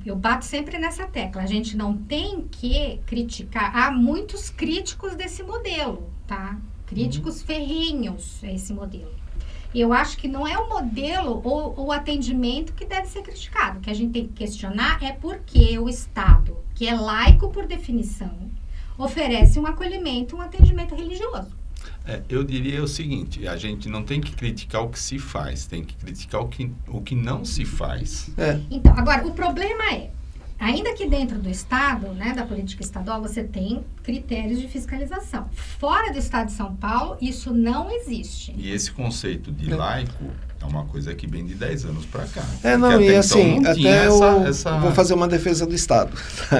eu bato sempre nessa tecla. A gente não tem que criticar. Há muitos críticos desse modelo, tá? Críticos ferrenhos a esse modelo. Eu acho que não é o modelo ou o atendimento que deve ser criticado. O que a gente tem que questionar é por que o Estado, que é laico por definição, oferece um acolhimento, um atendimento religioso. Eu diria o seguinte, a gente não tem que criticar o que se faz, tem que criticar o que não se faz. Então, agora, o problema é, ainda que dentro do Estado, né, da política estadual, você tem critérios de fiscalização. Fora do Estado de São Paulo, isso não existe. E esse conceito de laico é uma coisa que vem de 10 anos para cá. E assim, até eu vou fazer uma defesa do Estado.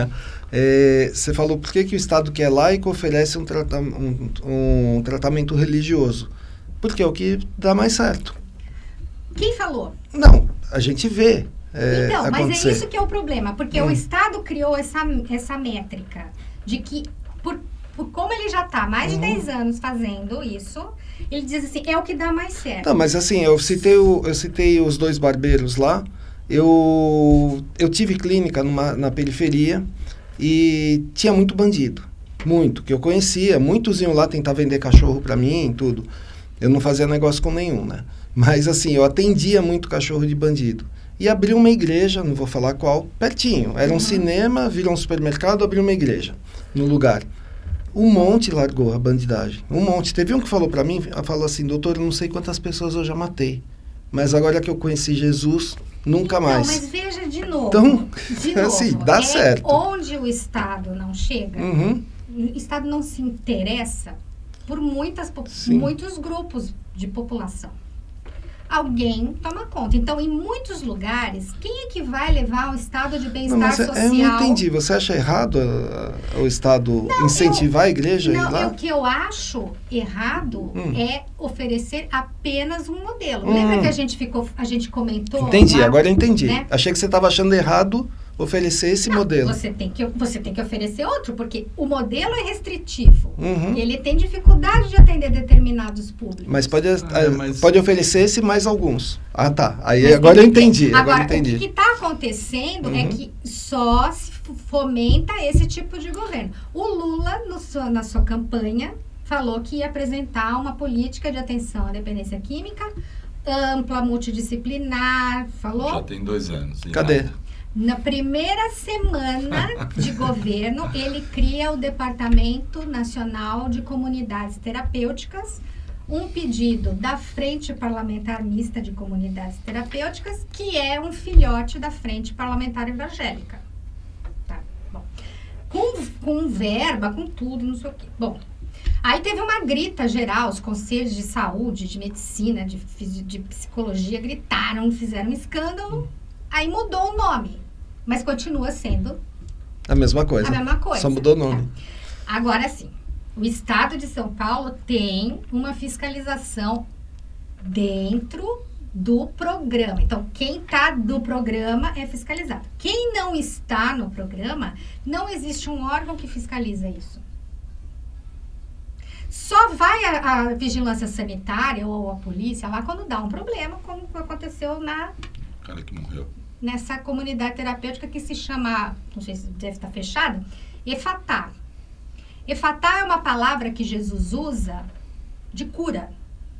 Você falou por que o Estado que é laico oferece um tratamento religioso? Porque é o que dá mais certo. Quem falou? Não, a gente vê. Então, mas acontecer. é isso que é o problema, porque o Estado criou essa métrica de que, por como ele já está mais de 10 anos fazendo isso, ele diz assim, é o que dá mais certo. Não, mas assim, eu citei os 2 barbeiros lá, eu tive clínica na periferia e tinha muito bandido, muito, que eu conhecia, muitos iam lá tentar vender cachorro para mim, tudo. Eu não fazia negócio com nenhum, né? Mas assim, eu atendia muito cachorro de bandido. E abri uma igreja, não vou falar qual, pertinho. Era um cinema, virou um supermercado, abriu uma igreja no lugar. Um monte largou a bandidagem. Um monte. Teve um que falou pra mim, falou assim, doutor, eu não sei quantas pessoas eu já matei. Mas agora que eu conheci Jesus, nunca mais. Não, mas veja de novo. Então, de novo, assim, dá certo. Onde o Estado não chega, o Estado não se interessa por muitos grupos de população. Alguém toma conta. Então, em muitos lugares, quem é que vai levar um estado de bem-estar social? Eu não entendi. Você acha errado o Estado incentivar a igreja a ir lá? O que eu acho errado é oferecer apenas um modelo. Lembra que a gente comentou? Entendi, lá, agora eu entendi. Né? Achei que você estava achando errado oferecer esse modelo. Você tem que oferecer outro, porque o modelo é restritivo. Ele tem dificuldade de atender determinados públicos. Mas pode oferecer esse mais alguns. Ah, tá. Aí agora eu entendi. Agora, o que está acontecendo é que só se fomenta esse tipo de governo. O Lula, na sua campanha, falou que ia apresentar uma política de atenção à dependência química ampla, multidisciplinar. Falou? Já tem 2 anos. Cadê? Na primeira semana de governo, ele cria o Departamento Nacional de Comunidades Terapêuticas, um pedido da Frente Parlamentar Mista de Comunidades Terapêuticas, que é um filhote da Frente Parlamentar Evangélica. Tá, bom. Com verba, com tudo, não sei o quê. Bom, aí teve uma grita geral, os conselhos de saúde, de medicina, de psicologia gritaram, fizeram um escândalo, aí mudou o nome. Mas continua sendo a mesma coisa. Só mudou o nome. Agora sim, o Estado de São Paulo tem uma fiscalização dentro do programa. Então, quem está do programa é fiscalizado. Quem não está no programa, não existe um órgão que fiscaliza isso. Só vai a vigilância sanitária ou a polícia lá quando dá um problema, como aconteceu O cara que morreu. Nessa comunidade terapêutica que se chama, não sei se deve estar fechada, Efatá. Efatá é uma palavra que Jesus usa de cura.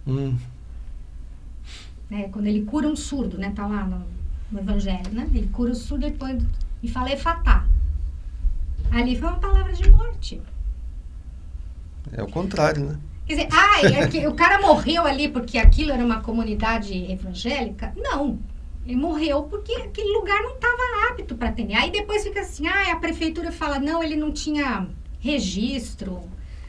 Né? Quando ele cura um surdo, né? Tá lá no Evangelho, né? Ele cura o surdo e fala Efatá. Ali foi uma palavra de morte. É o contrário, né? Quer dizer, o cara morreu ali porque aquilo era uma comunidade evangélica? Não. Ele morreu porque aquele lugar não estava apto para atender. Aí depois fica assim, a prefeitura fala, não, ele não tinha registro.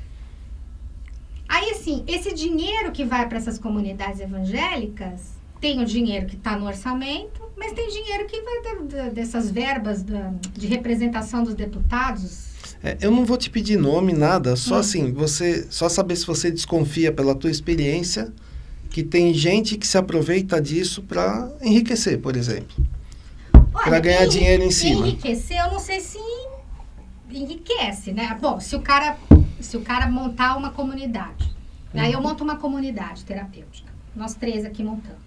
Aí, assim, esse dinheiro que vai para essas comunidades evangélicas, tem o dinheiro que está no orçamento, mas tem dinheiro que vai dessas verbas de representação dos deputados. Eu não vou te pedir nome, nada, só assim, só saber se você desconfia pela tua experiência que tem gente que se aproveita disso para enriquecer, por exemplo. Para ganhar dinheiro em cima. Enriquecer, eu não sei se enriquece, né? Bom, se o cara montar uma comunidade, aí eu monto uma comunidade terapêutica, nós 3 aqui montamos.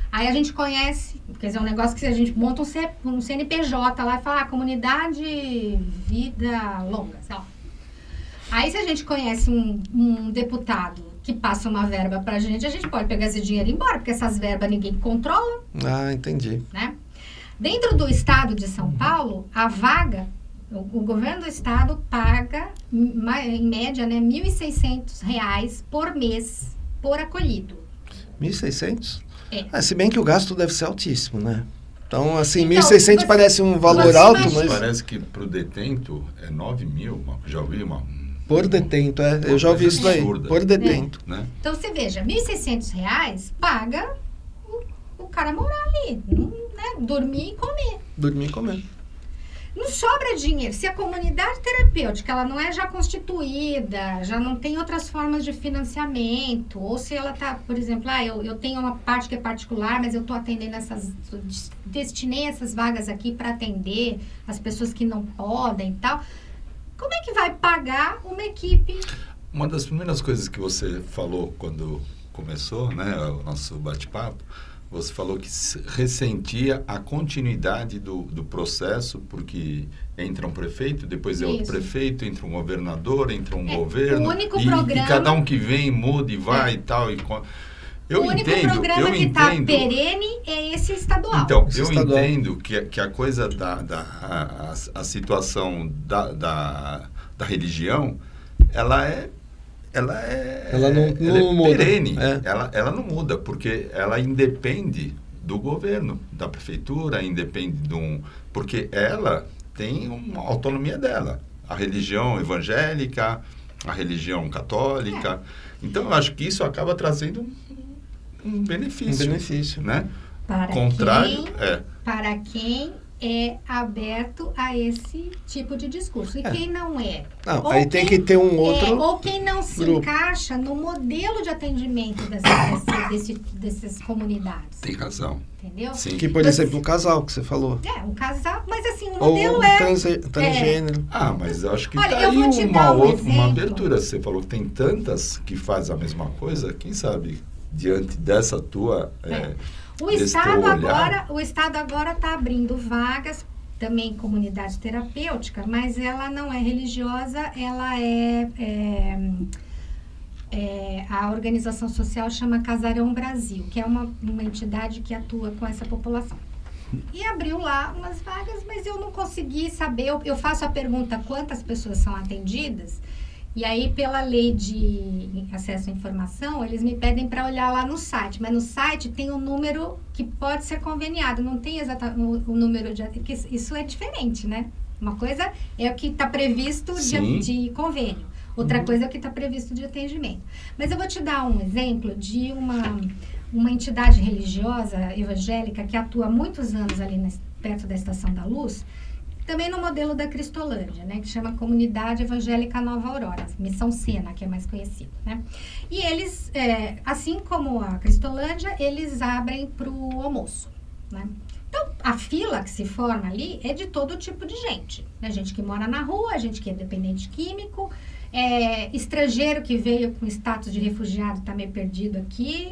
Aí a gente conhece, quer dizer, um negócio que a gente monta um CNPJ lá e fala, comunidade vida longa, sei lá. Aí se a gente conhece um deputado que passa uma verba pra gente, a gente pode pegar esse dinheiro e ir embora, porque essas verbas ninguém controla. Ah, entendi. Né? Dentro do estado de São Paulo, a vaga, o governo do estado paga, em média, né, R$ 1.600 por mês por acolhido. 1.600? É. Se bem que o gasto deve ser altíssimo, né? Então, assim, Então, 1.600 parece um valor você alto, imagina- mas... Parece que pro detento é 9 mil, já ouvi uma... Por detento, eu já ouvi isso daí. Absurda. Por detento. Né? Então, você veja, R$ 1.600 paga o cara morar ali, né? Dormir e comer. Dormir e comer. Não sobra dinheiro. Se a comunidade terapêutica ela não é já constituída, já não tem outras formas de financiamento, ou se ela está, por exemplo, eu tenho uma parte que é particular, mas eu estou atendendo destinei essas vagas aqui para atender as pessoas que não podem e tal. Como é que vai pagar uma equipe? Uma das primeiras coisas que você falou quando começou, né, o nosso bate-papo, você falou que ressentia a continuidade do processo, porque entra um prefeito, depois é outro Isso. prefeito, entra um governador, entra um governo. O único e programa... cada um que vem, muda e vai e tal. Eu o único entendo, programa que está perene é esse estadual. Então, Esse eu estadual. entendo que a coisa a situação da religião, ela não muda. perene. É. Ela não muda, porque ela independe do governo, da prefeitura, independe porque ela tem uma autonomia dela. A religião evangélica, a religião católica. Então, eu acho que isso acaba trazendo um benefício. Um benefício. Né? Para Contrário, para quem é aberto a esse tipo de discurso. E quem não é? Não, Ou aí tem que ter um outro... ou quem não se grupo. encaixa no modelo de atendimento dessas comunidades. tem razão. Entendeu? Sim. Que, por exemplo, o casal que você falou. Um casal, mas assim, o Ou modelo é... transgênero. Ah, mas eu acho que Olha, tá eu aí vou te dar um uma exemplo. abertura. Você falou que tem tantas que fazem a mesma coisa, quem sabe, diante dessa tua... O desse Estado teu olhar. agora está abrindo vagas, também em comunidade terapêutica, mas ela não é religiosa, ela a organização social chama Casarão Brasil, que é uma entidade que atua com essa população. E abriu lá umas vagas, mas eu não consegui saber, eu faço a pergunta quantas pessoas são atendidas, e aí pela lei de acesso à informação, eles me pedem para olhar lá no site, mas no site tem um número que pode ser conveniado, não tem exatamente o número porque isso é diferente, né? Uma coisa é o que está previsto de convênio, outra coisa é o que está previsto de atendimento. Mas eu vou te dar um exemplo de uma entidade religiosa evangélica que atua há muitos anos ali perto da Estação da Luz, também no modelo da Cristolândia, né, que chama Comunidade Evangélica Nova Aurora, Missão Sena, que é mais conhecido, né? E eles, assim como a Cristolândia, eles abrem para o almoço, né? Então, a fila que se forma ali é de todo tipo de gente, né? Gente que mora na rua, gente que é dependente químico, estrangeiro que veio com status de refugiado, está meio perdido aqui,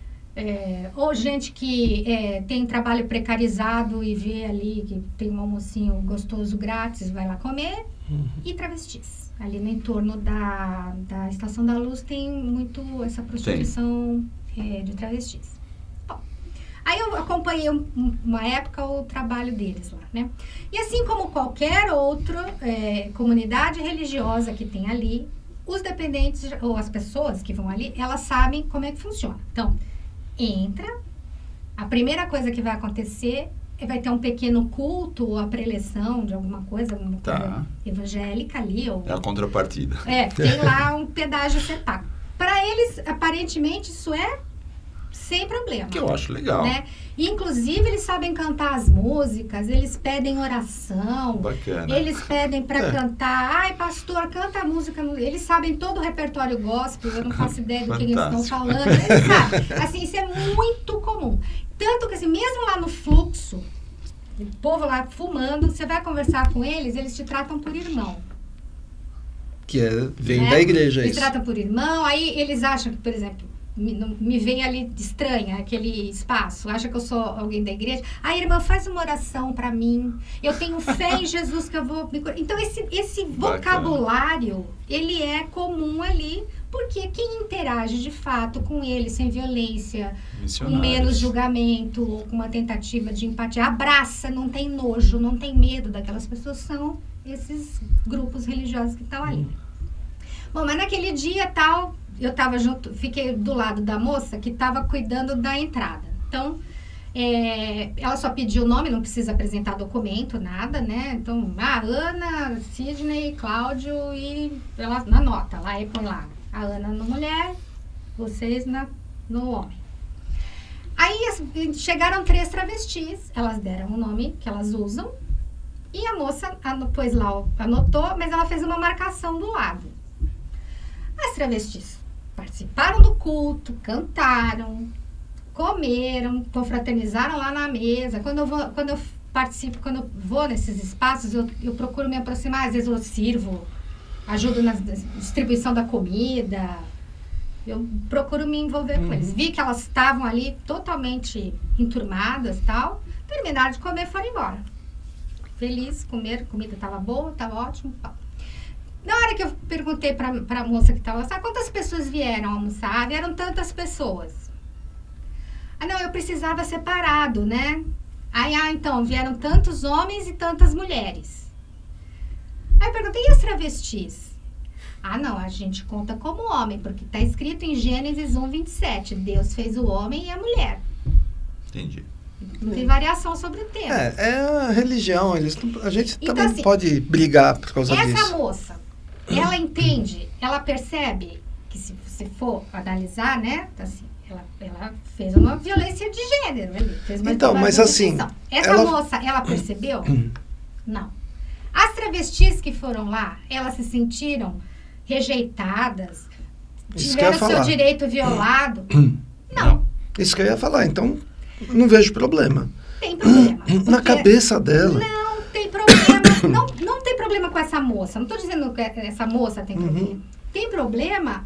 ou gente que tem trabalho precarizado e vê ali que tem um almocinho gostoso grátis, vai lá comer, e travestis. Ali no entorno da Estação da Luz tem muito essa prostituição de travestis. Bom, aí eu acompanhei uma época o trabalho deles lá, né? E assim como qualquer outra comunidade religiosa que tem ali, os dependentes ou as pessoas que vão ali, elas sabem como é que funciona. Então, entra, a primeira coisa que vai acontecer vai ter um pequeno culto ou a preleção de alguma coisa, coisa evangélica ali. Ou, é a contrapartida. Tem lá um pedágio a ser pago. Para eles, aparentemente, isso é sem problema. Que eu acho legal. Né? E, inclusive, eles sabem cantar as músicas, eles pedem oração. Bacana. Eles pedem para cantar. Ai, pastor, canta a música. Eles sabem todo o repertório gospel, eu não faço ideia do que eles estão falando. Eles sabem. Assim, isso é muito comum. Tanto que, assim, mesmo lá no fluxo, o povo lá fumando, você vai conversar com eles, eles te tratam por irmão. Que vem da igreja, Eles isso. tratam por irmão, aí eles acham que, por exemplo, me veem ali estranha, aquele espaço, acha que eu sou alguém da igreja. Irmã, faz uma oração para mim. Eu tenho fé em Jesus que eu vou me curar. Então, esse vocabulário, ele é comum ali, porque quem interage de fato com ele, sem violência, com menos julgamento, ou com uma tentativa de empatia, abraça, não tem nojo, não tem medo daquelas pessoas, são esses grupos religiosos que estão ali. Bom, mas naquele dia tal, eu tava junto, fiquei do lado da moça que estava cuidando da entrada. Então, ela só pediu o nome, não precisa apresentar documento, nada, né? Então, Ana, Sidney, Cláudio, e ela anota lá e põe lá. A Ana na mulher, vocês no homem. Aí chegaram 3 travestis, elas deram o nome que elas usam, e a moça pôs lá, anotou, mas ela fez uma marcação do lado. As travestis participaram do culto, cantaram, comeram, confraternizaram lá na mesa. Quando eu vou nesses espaços, eu procuro me aproximar, às vezes eu sirvo, ajudo na distribuição da comida, eu procuro me envolver com eles. Vi que elas estavam ali totalmente enturmadas e tal, terminaram de comer e foram embora. Feliz, comer, a comida estava boa, estava ótimo. Na hora que eu perguntei para a moça que estava lá, quantas pessoas vieram almoçar? Vieram tantas pessoas. Não, eu precisava separado, né? Então, vieram tantos homens e tantas mulheres. Aí eu perguntei, e as travestis? Não, a gente conta como homem, porque está escrito em Gênesis 1:27, Deus fez o homem e a mulher. Entendi. Não tem variação sobre o tema. É a religião, a gente então, também assim, pode brigar por causa disso. Essa moça, ela entende, ela percebe que se você for analisar, né, assim, ela fez uma violência de gênero, fez uma então, mas assim, essa moça, ela percebeu? Não. As travestis que foram lá, elas se sentiram rejeitadas, tiveram seu direito violado? Não. Isso que eu ia falar, então não vejo problema. Tem problema. Na cabeça dela. Não tem problema. Não tem problema com essa moça. Não estou dizendo que essa moça tem problema. Tem problema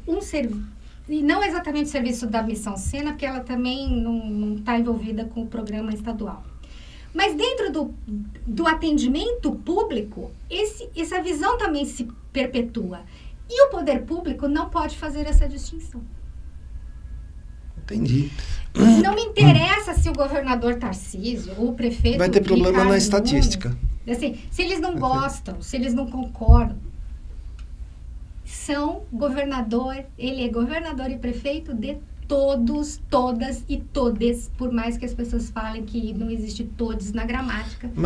e não exatamente o serviço da Missão Sena, porque ela também não está envolvida com o programa estadual. Mas dentro do atendimento público, essa visão também se perpetua. E o poder público não pode fazer essa distinção. Entendi. Não me interessa se o governador Tarcísio ou o prefeito... Vai ter problema Ricardo na estatística. Assim, se eles não gostam, se eles não concordam, ele é governador e prefeito de todos, todas e todes, por mais que as pessoas falem que não existe todes na gramática.